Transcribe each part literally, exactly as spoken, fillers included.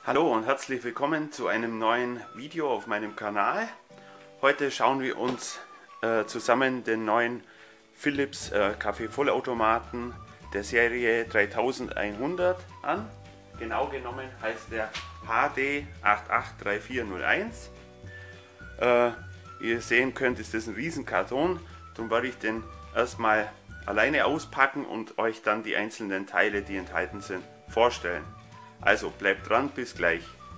Hallo und herzlich willkommen zu einem neuen Video auf meinem Kanal. Heute schauen wir uns äh, zusammen den neuen Philips äh, Kaffeevollautomaten der Serie dreitausendeinhundert an. Genau genommen heißt der H D acht acht drei vier null eins. Äh, wie ihr sehen könnt, ist das ein Riesenkarton. Darum werde ich den erstmal alleine auspacken und euch dann die einzelnen Teile, die enthalten sind, vorstellen. Also bleibt dran, bis gleich.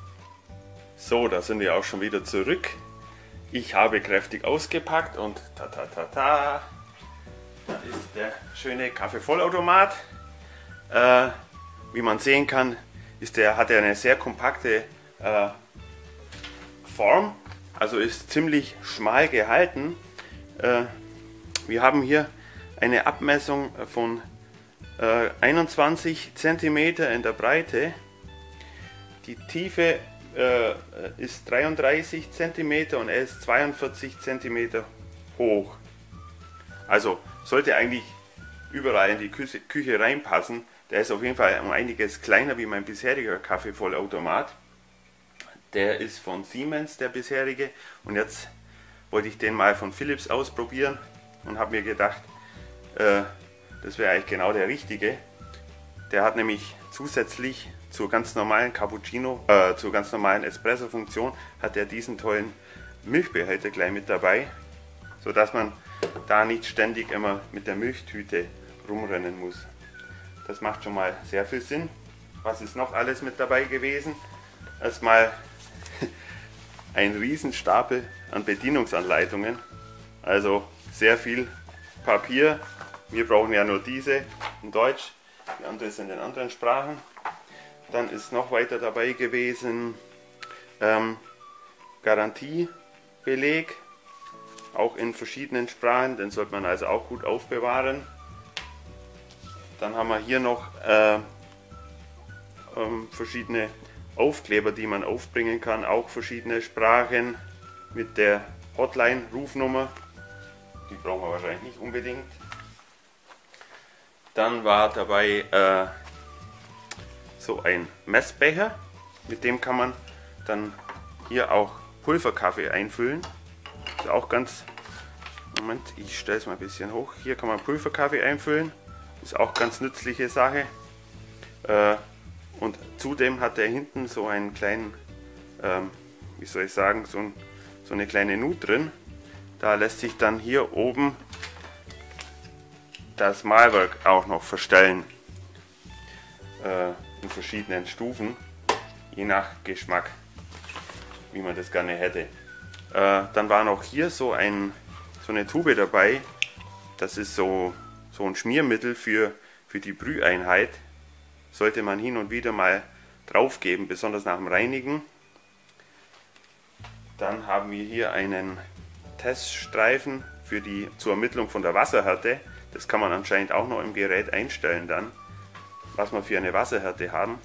So, da sind wir auch schon wieder zurück. Ich habe kräftig ausgepackt und ta ta ta ta. Da ist der schöne Kaffeevollautomat. Äh, wie man sehen kann, ist der, hat er eine sehr kompakte äh, Form, also ist ziemlich schmal gehalten. Äh, wir haben hier eine Abmessung von äh, einundzwanzig Zentimeter in der Breite. Die Tiefe äh, ist dreiunddreißig Zentimeter und er ist zweiundvierzig Zentimeter hoch. Also sollte eigentlich überall in die Küche, Küche reinpassen. Der ist auf jeden Fall um einiges kleiner wie mein bisheriger Kaffeevollautomat. Der ist von Siemens, der bisherige. Und jetzt wollte ich den mal von Philips ausprobieren und habe mir gedacht, äh, das wäre eigentlich genau der richtige. Der hat nämlich zusätzlich zur ganz normalen Cappuccino, äh, zur ganz normalen Espresso-Funktion, hat er diesen tollen Milchbehälter gleich mit dabei, sodass man da nicht ständig immer mit der Milchtüte rumrennen muss. Das macht schon mal sehr viel Sinn. Was ist noch alles mit dabei gewesen? Erstmal ein Riesenstapel an Bedienungsanleitungen, also sehr viel Papier. Wir brauchen ja nur diese in Deutsch, die andere sind in anderen Sprachen. Dann ist noch weiter dabei gewesen ähm, Garantiebeleg, auch in verschiedenen Sprachen, den sollte man also auch gut aufbewahren. Dann haben wir hier noch äh, ähm, verschiedene Aufkleber, die man aufbringen kann, auch verschiedene Sprachen mit der Hotline-Rufnummer. Die brauchen wir wahrscheinlich nicht unbedingt. Dann war dabei äh, so ein Messbecher, mit dem kann man dann hier auch Pulverkaffee einfüllen. Ist auch ganz, Moment, ich stelle es mal ein bisschen hoch. Hier kann man Pulverkaffee einfüllen, ist auch ganz nützliche Sache. Äh, und zudem hat er hinten so einen kleinen, ähm, wie soll ich sagen, so, ein, so eine kleine Nut drin. Da lässt sich dann hier oben das Mahlwerk auch noch verstellen. Äh, in verschiedenen Stufen, je nach Geschmack, wie man das gerne hätte. Äh, dann war noch hier so, ein, so eine Tube dabei, das ist so, so ein Schmiermittel für, für die Brüheinheit. Sollte man hin und wieder mal drauf geben, besonders nach dem Reinigen. Dann haben wir hier einen Teststreifen für die, zur Ermittlung von der Wasserhärte. Das kann man anscheinend auch noch im Gerät einstellen dann, was wir für eine Wasserhärte haben.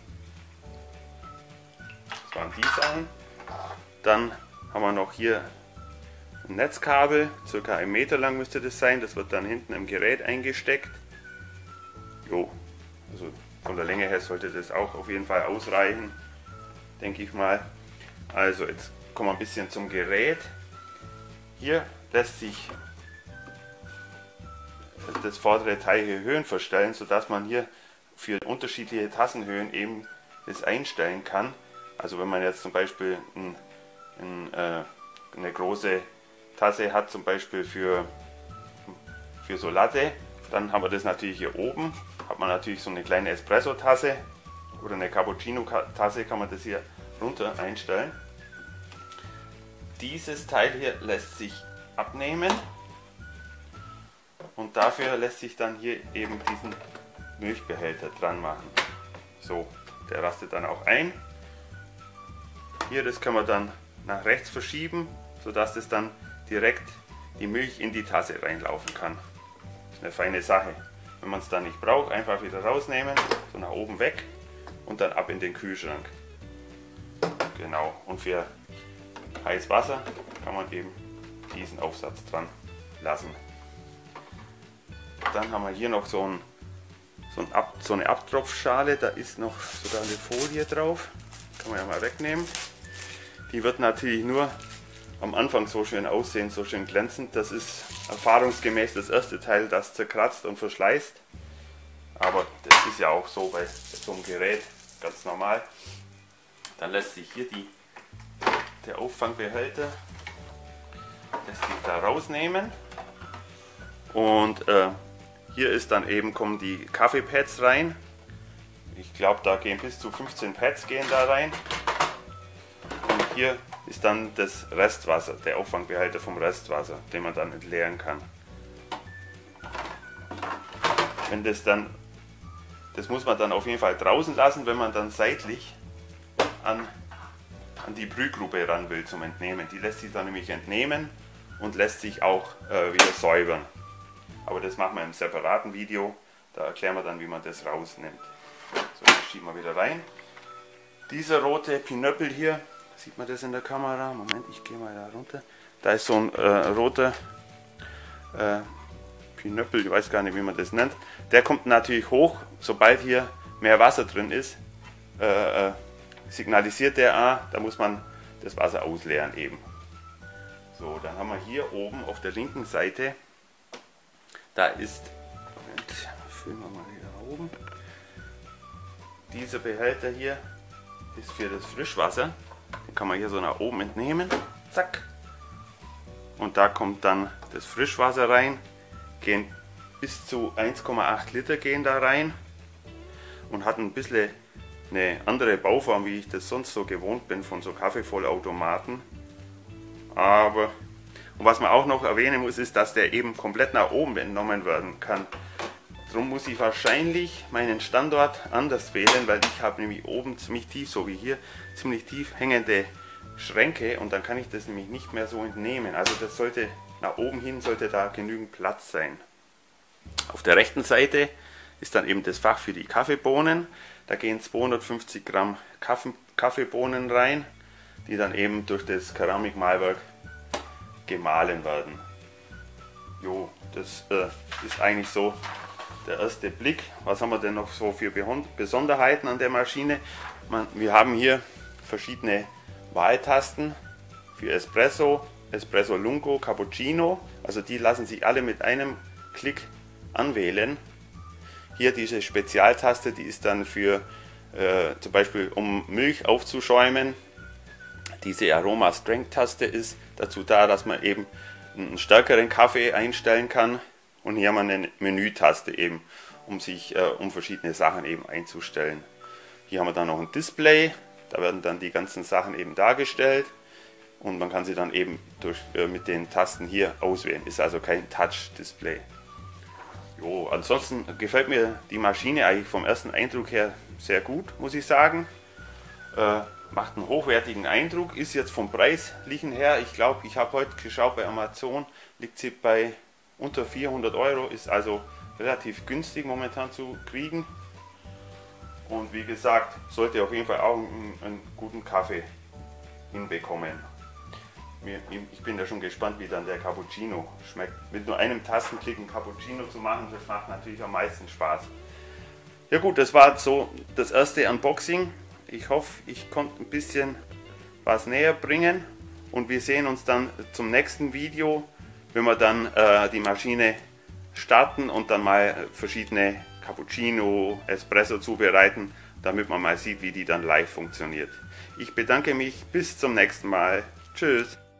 Das waren die Sachen. Dann haben wir noch hier ein Netzkabel, circa einen Meter lang müsste das sein. Das wird dann hinten im Gerät eingesteckt. Jo, also von der Länge her sollte das auch auf jeden Fall ausreichen, denke ich mal. Also jetzt kommen wir ein bisschen zum Gerät. Hier lässt sich das vordere Teil hier Höhen verstellen, sodass man hier für unterschiedliche Tassenhöhen eben das einstellen kann. Also wenn man jetzt zum Beispiel ein, ein, äh, eine große Tasse hat, zum Beispiel für, für so Latte, dann haben wir das natürlich hier oben. Hat man natürlich so eine kleine Espresso-Tasse oder eine Cappuccino-Tasse, kann man das hier runter einstellen. Dieses Teil hier lässt sich abnehmen und dafür lässt sich dann hier eben diesen Milchbehälter dran machen. So, der rastet dann auch ein. Hier, das kann man dann nach rechts verschieben, sodass das dann direkt die Milch in die Tasse reinlaufen kann. Das ist eine feine Sache. Wenn man es dann nicht braucht, einfach wieder rausnehmen, so nach oben weg und dann ab in den Kühlschrank. Genau, und für heißes Wasser kann man eben diesen Aufsatz dran lassen. Dann haben wir hier noch so, ein, so, ein Ab, so eine Abtropfschale, da ist noch sogar eine Folie drauf. kann man ja mal wegnehmen. Die wird natürlich nur am Anfang so schön aussehen, so schön glänzend. Das ist erfahrungsgemäß das erste Teil, das zerkratzt und verschleißt. Aber das ist ja auch so bei so einem Gerät ganz normal. Dann lässt sich hier die, der Auffangbehälter lässt sich da rausnehmen. Und äh, hier ist dann eben, kommen die Kaffeepads rein. Ich glaube, da gehen bis zu fünfzehn Pads gehen da rein. Und hier ist dann das Restwasser, der Auffangbehälter vom Restwasser, den man dann entleeren kann. Wenn das dann, das muss man dann auf jeden Fall draußen lassen, wenn man dann seitlich an, an die Brühgrube ran will zum Entnehmen. Die lässt sich dann nämlich entnehmen und lässt sich auch äh, wieder säubern. Aber das machen wir im separaten Video, da erklären wir dann, wie man das rausnimmt. So, das schieben wir wieder rein. Dieser rote Pinöppel hier, sieht man das in der Kamera? Moment, ich gehe mal da runter. Da ist so ein äh, roter äh, Pinöppel, ich weiß gar nicht, wie man das nennt. Der kommt natürlich hoch, sobald hier mehr Wasser drin ist, äh, äh, signalisiert der, ah, da muss man das Wasser ausleeren eben. So, dann haben wir hier oben auf der linken Seite, da ist, Moment, füllen wir mal hier oben. Dieser Behälter hier ist für das Frischwasser. Den kann man hier so nach oben entnehmen. Zack. Und da kommt dann das Frischwasser rein. Gehen bis zu eins Komma acht Liter gehen da rein. Und hat ein bisschen eine andere Bauform, wie ich das sonst so gewohnt bin von so Kaffeevollautomaten. Aber, und was man auch noch erwähnen muss, ist, dass der eben komplett nach oben entnommen werden kann. Darum muss ich wahrscheinlich meinen Standort anders wählen, weil ich habe nämlich oben ziemlich tief, so wie hier, ziemlich tief hängende Schränke und dann kann ich das nämlich nicht mehr so entnehmen. Also das sollte, nach oben hin sollte da genügend Platz sein. Auf der rechten Seite ist dann eben das Fach für die Kaffeebohnen. Da gehen zweihundertfünfzig Gramm Kaffee, Kaffeebohnen rein, die dann eben durch das Keramikmahlwerk gemahlen werden. Jo, das äh, ist eigentlich so der erste Blick. Was haben wir denn noch so für Besonderheiten an der Maschine? Man, wir haben hier verschiedene Wahltasten für Espresso, Espresso Lungo, Cappuccino. Also die lassen sich alle mit einem Klick anwählen. Hier diese Spezialtaste, die ist dann für äh, zum Beispiel um Milch aufzuschäumen. Diese Aroma Strength Taste ist dazu da, dass man eben einen stärkeren Kaffee einstellen kann. Und hier haben wir eine Menütaste eben, um sich äh, um verschiedene Sachen eben einzustellen. Hier haben wir dann noch ein Display, da werden dann die ganzen Sachen eben dargestellt und man kann sie dann eben durch, äh, mit den Tasten hier auswählen. Ist also kein Touch-Display. Jo, ansonsten gefällt mir die Maschine eigentlich vom ersten Eindruck her sehr gut, muss ich sagen. Äh, macht einen hochwertigen Eindruck, ist jetzt vom Preislichen her, ich glaube, ich habe heute geschaut bei Amazon, liegt sie bei unter vierhundert Euro, ist also relativ günstig momentan zu kriegen. Und wie gesagt, sollte auf jeden Fall auch einen, einen guten Kaffee hinbekommen. Ich bin ja schon gespannt, wie dann der Cappuccino schmeckt. Mit nur einem Tastenklick einen Cappuccino zu machen, das macht natürlich am meisten Spaß. Ja gut, das war so das erste Unboxing. Ich hoffe, ich konnte ein bisschen was näher bringen. Und wir sehen uns dann zum nächsten Video, wenn wir dann äh, die Maschine starten und dann mal verschiedene Cappuccino, Espresso zubereiten, damit man mal sieht, wie die dann live funktioniert. Ich bedanke mich, bis zum nächsten Mal. Tschüss.